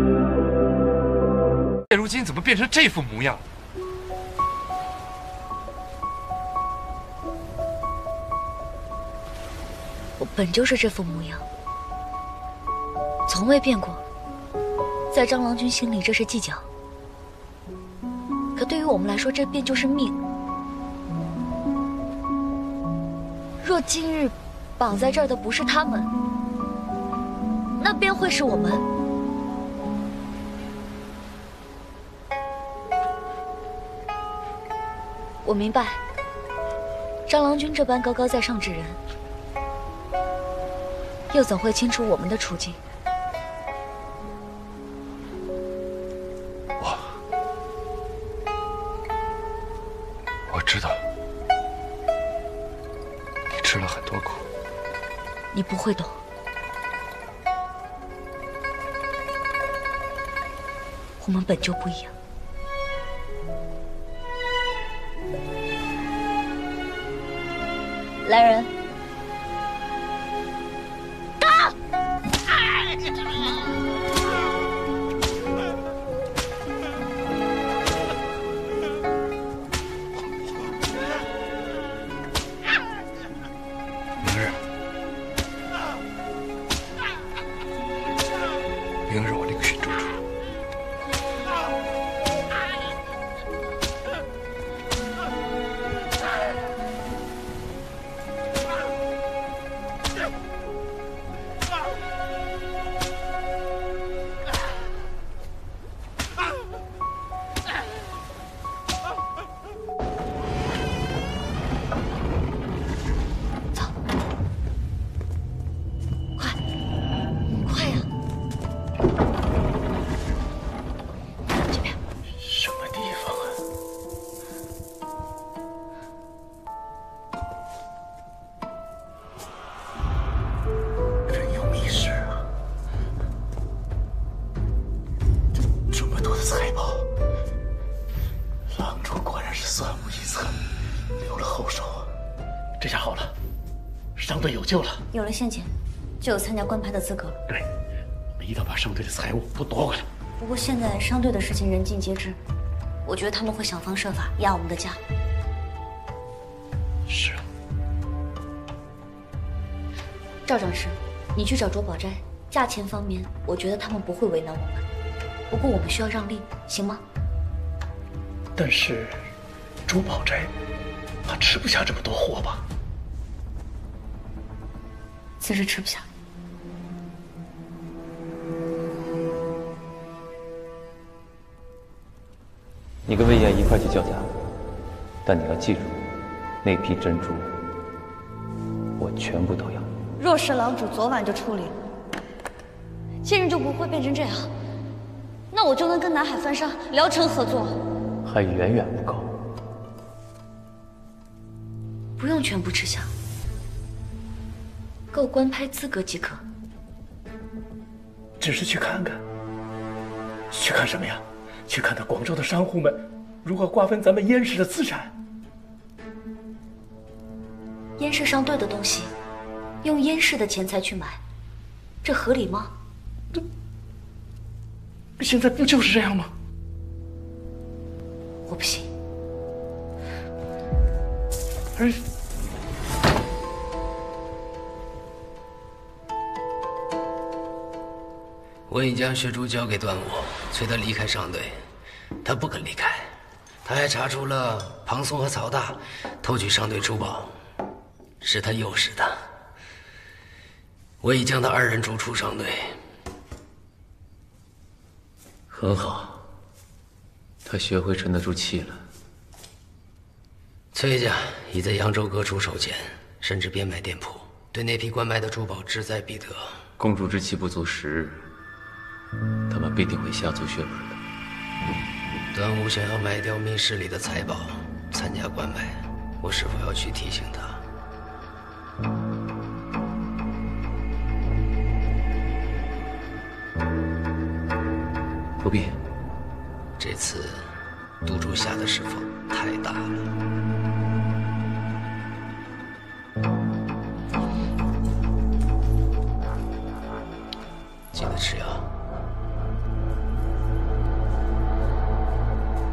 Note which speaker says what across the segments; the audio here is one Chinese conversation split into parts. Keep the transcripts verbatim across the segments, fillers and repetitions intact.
Speaker 1: 如今怎么变成这副模样？
Speaker 2: 我本就是这副模样，从未变过。在张郎君心里，这是计较；可对于我们来说，这便就是命。若今日绑在这儿的不是他们，那便会是我们。我明白，张郎君这般高高在上之人，又怎会清楚我们的处境？
Speaker 1: 我，我知道，你吃了很多苦。
Speaker 2: 你不会懂。我们本就不一样。来人，打！
Speaker 1: 明日，明日我另寻住处。
Speaker 2: 有了现钱，就有参加官派的资格了。
Speaker 3: 对，我们一定要把商队的财物都夺回来。
Speaker 2: 不过现在商队的事情人尽皆知，我觉得他们会想方设法压我们的价。
Speaker 3: 是啊。
Speaker 2: 赵长史，你去找卓宝斋，价钱方面，我觉得他们不会为难我们。不过我们需要让利，行吗？
Speaker 3: 但是，卓宝斋怕吃不下这么多货吧？
Speaker 2: 自是吃不下。
Speaker 4: 你跟魏延一块去叫价，但你要记住，那批珍珠我全部都要。
Speaker 2: 若是郎主昨晚就处理了，今日就不会变成这样，那我就能跟南海番商聊成合作。
Speaker 4: 还远远不够。
Speaker 2: 不用全部吃下。够官拍资格即可。
Speaker 3: 只是去看看。去看什么呀？去看那广州的商户们如何瓜分咱们燕氏的资产。
Speaker 2: 燕氏商队的东西，用燕氏的钱财去买，这合理吗？
Speaker 3: 这现在不就是这样吗？
Speaker 2: 我不信。
Speaker 3: 而。
Speaker 5: 我已将血珠交给段武，催他离开商队，他不肯离开。他还查出了庞松和曹大偷取商队珠宝，是他诱使的。我已将他二人逐出商队。
Speaker 4: 很好，他学会沉得住气了。
Speaker 5: 崔家已在扬州各处收钱，甚至变卖店铺，对那批关卖的珠宝志在必得。
Speaker 4: 公主之气不足十日。 他们必定会下足血本的。
Speaker 5: 端午想要卖掉密室里的财宝，参加关卖，我是否要去提醒他？
Speaker 4: 不必。
Speaker 5: 这次赌注下的是否太大了？记得吃药。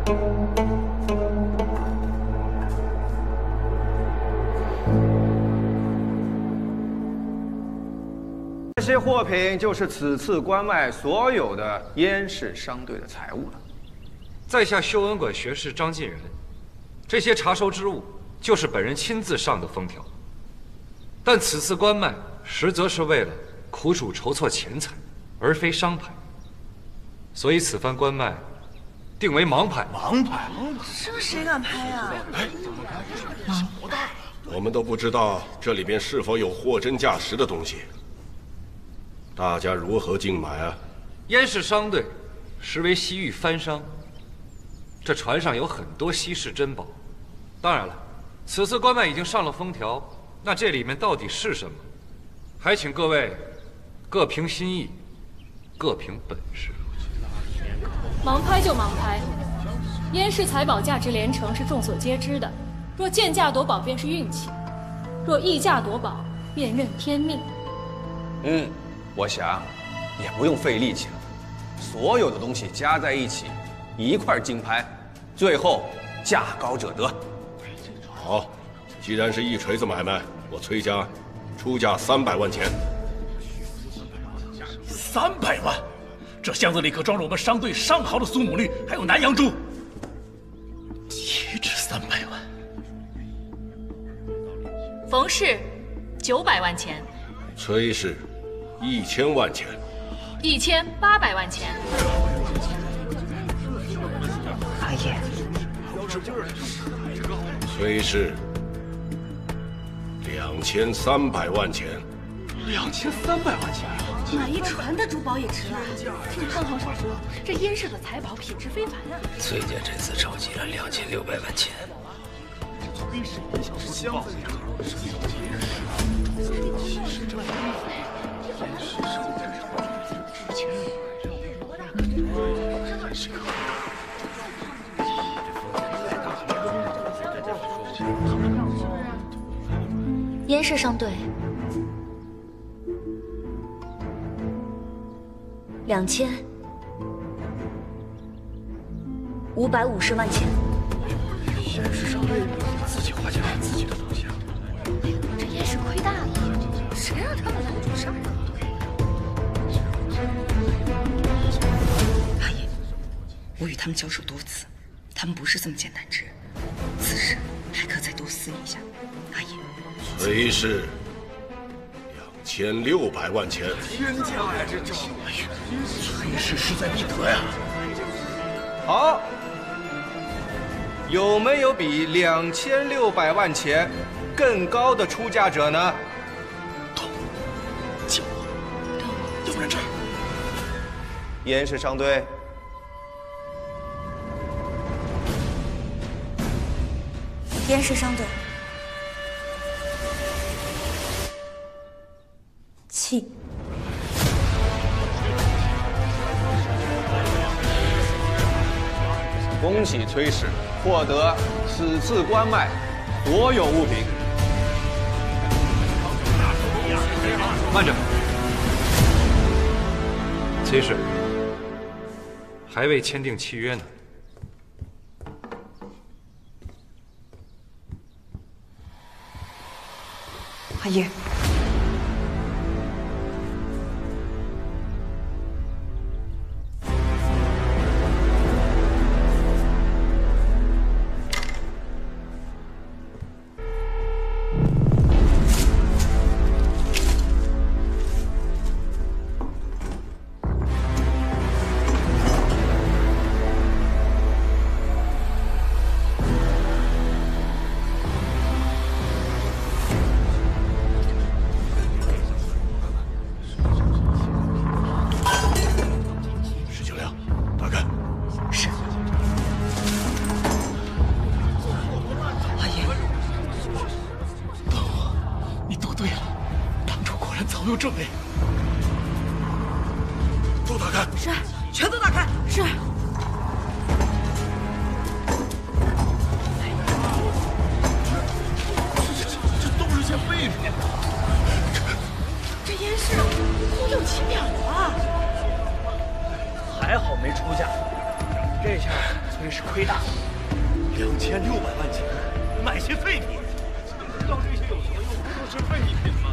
Speaker 6: 这些货品就是此次关外所有的燕氏商队的财物了。
Speaker 1: 在下修恩馆学士张进仁，这些查收之物就是本人亲自上的封条。但此次关卖，实则是为了苦主筹措钱财，而非商牌。所以此番关卖，定为盲牌。
Speaker 6: 盲牌？
Speaker 7: 这谁敢拍啊？
Speaker 8: 盲牌，我们都不知道这里边是否有货真价实的东西。大家如何竞买啊？
Speaker 1: 燕氏商队实为西域番商，这船上有很多稀世珍宝。当然了，此次关卖已经上了封条，那这里面到底是什么？还请各位各凭心意，各凭本事。
Speaker 9: 盲拍就盲拍，燕氏财宝价值连城是众所皆知的。若贱价夺宝便是运气，若溢价夺宝便认天命。
Speaker 6: 嗯，我想也不用费力气了，所有的东西加在一起，一块竞拍，最后价高者得。
Speaker 8: 好，既然是一锤子买卖，我崔家出价三百万钱。
Speaker 3: 三百万，这箱子里可装着我们商队上好的苏母绿，还有南洋珠，岂止三百万？
Speaker 10: 冯氏，九百万钱。
Speaker 8: 崔氏，一千万钱。
Speaker 10: 一千八百万钱。
Speaker 7: 阿爷，
Speaker 8: 崔氏，两千三百万钱。
Speaker 3: 两千三百万钱。
Speaker 7: 买一船的珠宝也值了。听胖皇上说，这燕氏的财宝品质非凡啊。
Speaker 5: 崔家这次筹集了两千六百万钱。
Speaker 2: 燕氏商队两千五百五十万钱。
Speaker 3: 燕氏商队自己花钱买自己的东西啊！
Speaker 7: 这燕氏亏大了，谁让他们来主事儿啊？
Speaker 11: 阿姨，我与他们交手多次，他们不是这么简单之人，此事还可再多思一下。阿姨，
Speaker 8: 崔氏，两千六百万钱。
Speaker 3: 天价呀！这这，哎呀，崔氏势在必得呀！
Speaker 6: 好，有没有比两千六百万钱更高的出价者呢？
Speaker 3: 动，救我！有人这儿。
Speaker 6: 燕氏商队。
Speaker 2: 燕氏商队七。
Speaker 6: 恭喜崔氏获得此次关卖所有物品。
Speaker 1: 慢着，崔氏还未签订契约呢。
Speaker 11: 阿爷。
Speaker 3: 有准备。
Speaker 8: 都打开。
Speaker 7: 是，全都打开。是。
Speaker 3: 这这这都是些废品。
Speaker 7: 这烟市空有其表啊！
Speaker 3: 还好没出价， 这下真是亏大了，两千六百万钱买些废品，知道这些有什么用？不都是废品吗？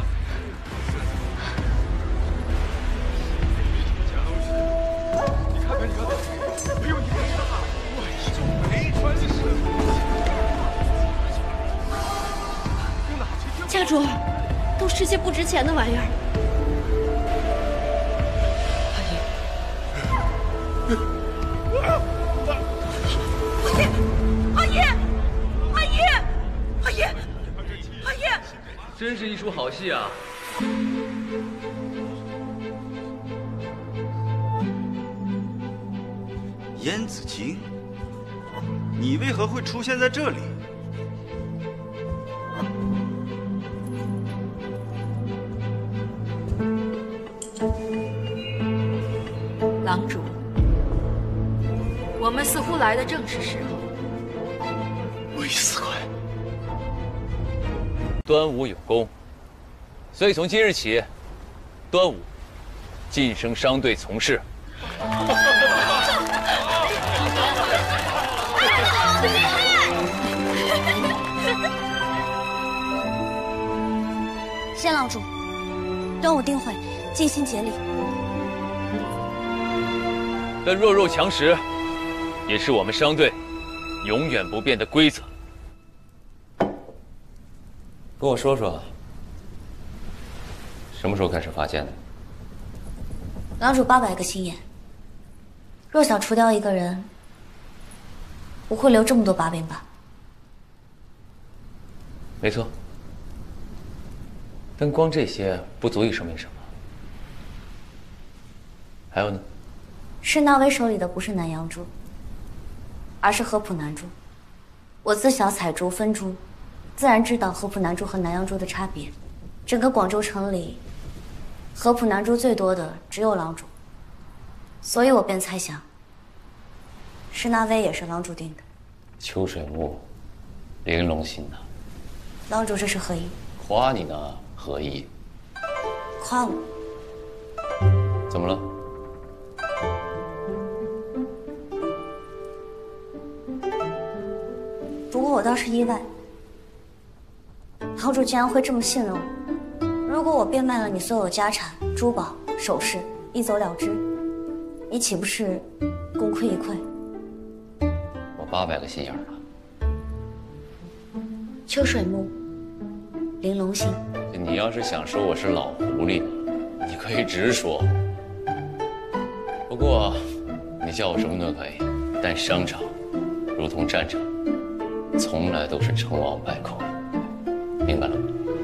Speaker 3: 你看看，你看看，没有一个大，万一就没穿是。
Speaker 7: 家主，都是些不值钱的玩意儿。
Speaker 11: 阿姨，阿姨，阿姨，阿姨，
Speaker 4: 真是一出好戏啊！
Speaker 12: 燕子京，你为何会出现在这里？
Speaker 10: 狼主。 我们似乎来的正是时候。
Speaker 3: 魏四块，
Speaker 4: 端午有功，所以从今日起，端午晋升商队从事。
Speaker 2: 谢郎主，端午定会，尽心竭力。
Speaker 4: 但弱肉强食。 也是我们商队永远不变的规则。跟我说说，什么时候开始发现的？
Speaker 2: 郎主八百个心眼，若想除掉一个人，不会留这么多把柄吧？
Speaker 4: 没错，但光这些不足以说明什么。还有呢？
Speaker 2: 施那威手里的不是南阳珠。 而是合浦南珠。我自小采珠分珠，自然知道合浦南珠和南阳珠的差别。整个广州城里，合浦南珠最多的只有郎主，所以我便猜想，施那威也是郎主定的。
Speaker 4: 秋水木，玲珑心呐。
Speaker 2: 郎主这是何意？
Speaker 4: 夸你呢，何意？
Speaker 2: 夸我？
Speaker 4: 怎么了？
Speaker 2: 不过我倒是意外，堂主竟然会这么信任我。如果我变卖了你所有家产、珠宝、首饰，一走了之，你岂不是功亏一篑？
Speaker 4: 我八百个心眼儿了。
Speaker 2: 秋水木，玲珑心。
Speaker 4: 你要是想说我是老狐狸，你可以直说。不过，你叫我什么都可以，但商场如同战场。 从来都是成王败寇，明白了吗？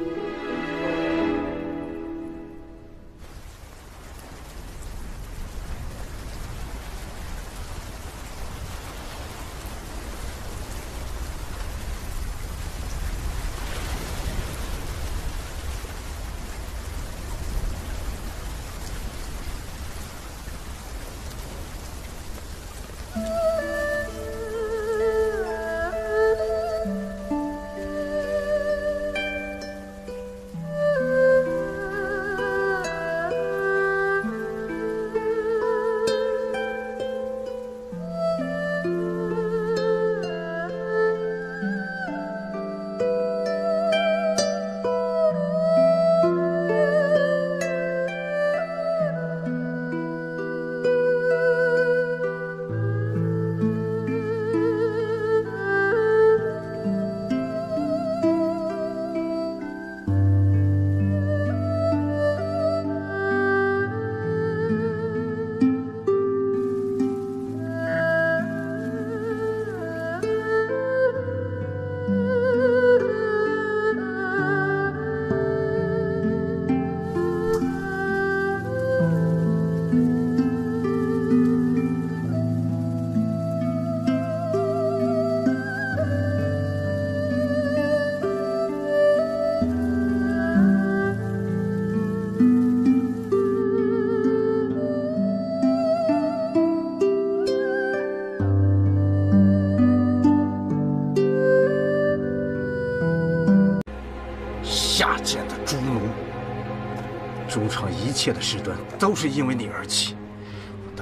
Speaker 13: 下贱的猪奴！中场一切的事端都是因为你而起。我当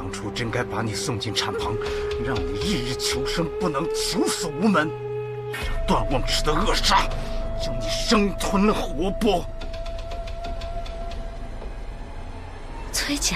Speaker 13: 当初真该把你送进禅棚，让你日日求生，不能求死无门，让段望之的扼杀将你生吞活剥。
Speaker 2: 崔甲，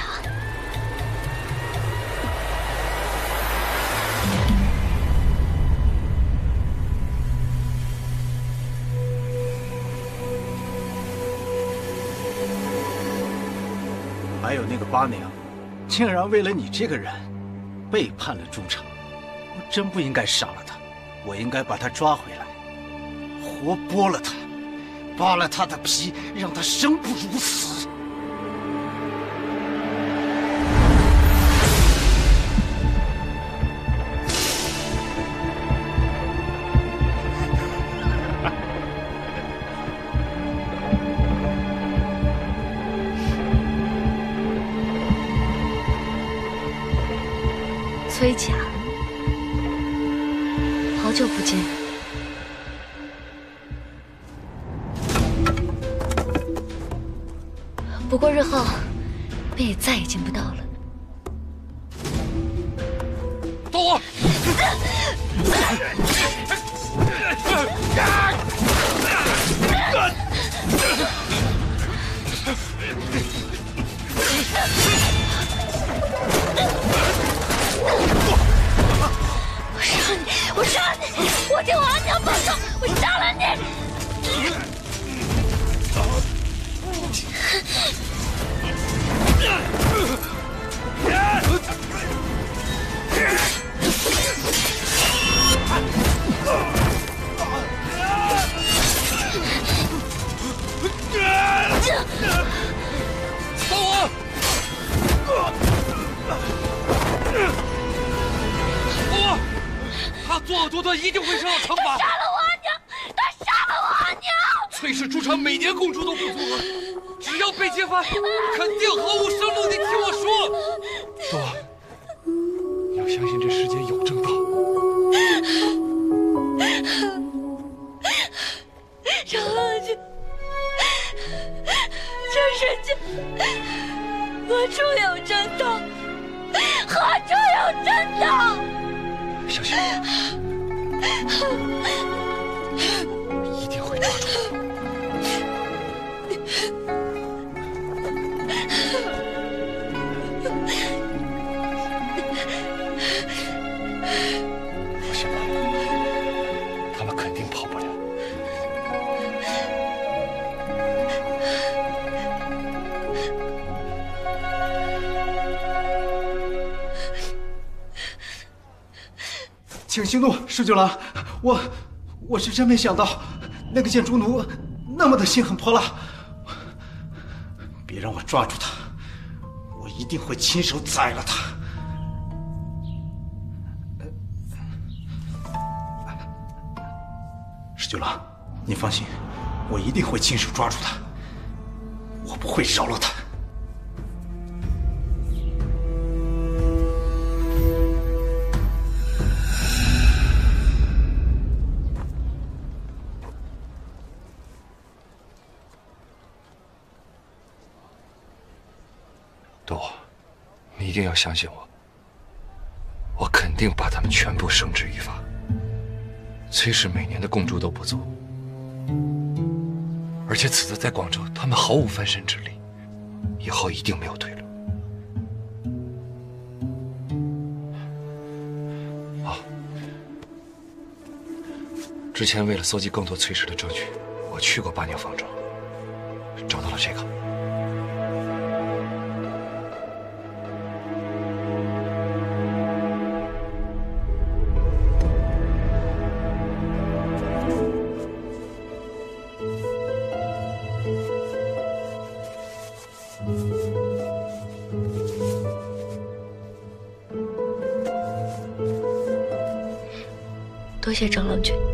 Speaker 13: 还有那个八娘，竟然为了你这个人，背叛了朱城。我真不应该杀了他，我应该把他抓回来，活剥了他，扒了他的皮，让他生不如死。
Speaker 2: 崔甲，好久不见。不过日后便也再也见不到了。
Speaker 1: 刀我！
Speaker 2: 我杀你！我杀你！我替我阿娘报仇！我杀了你！
Speaker 1: 放我！我，他作恶多端，一定会受到惩罚。
Speaker 2: 他杀了我阿娘！他杀了我阿娘！
Speaker 1: 崔氏朱城每年供出都不足额，只要被揭发，肯定毫无生路。你听我说，多，你要相信这世间有正道。
Speaker 2: 张阿姐，这世界何处有正道？何处有正道？
Speaker 1: 相信我，我一定会抓住他。放心吧，他们肯定跑不了。
Speaker 13: 请息怒，十九郎，我我是真没想到，那个建筑奴那么的心狠泼辣。别让我抓住他，我一定会亲手宰了他。十九郎，你放心，我一定会亲手抓住他，我不会饶了他。
Speaker 1: 多，你一定要相信我，我肯定把他们全部绳之于法。崔氏每年的供珠都不足，而且此次在广州，他们毫无翻身之力，以后一定没有退路。啊，之前为了搜集更多崔氏的证据，我去过八娘房中，找到了这个。
Speaker 2: 多谢张郎君。